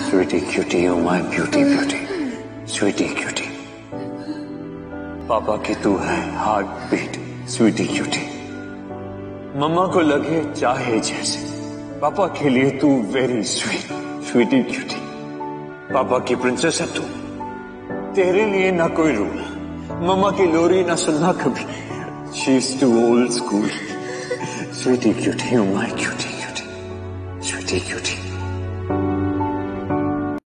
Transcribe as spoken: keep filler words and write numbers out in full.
Sweetie cutie, oh my beauty beauty, sweetie cutie. पापा की तू है हार्ट बीट, स्वीटी क्यूटी. मम्मा को लगे चाहे जैसे, पापा के लिए तू वेरी स्वीट, स्वीटी क्यूटी. पापा की प्रिंसेस है तू, तेरे लिए ना कोई रूल, मम्मा की लोरी ना सुनना कभी. She is too old school. Sweetie cutie, oh my cutie cutie, sweetie cutie.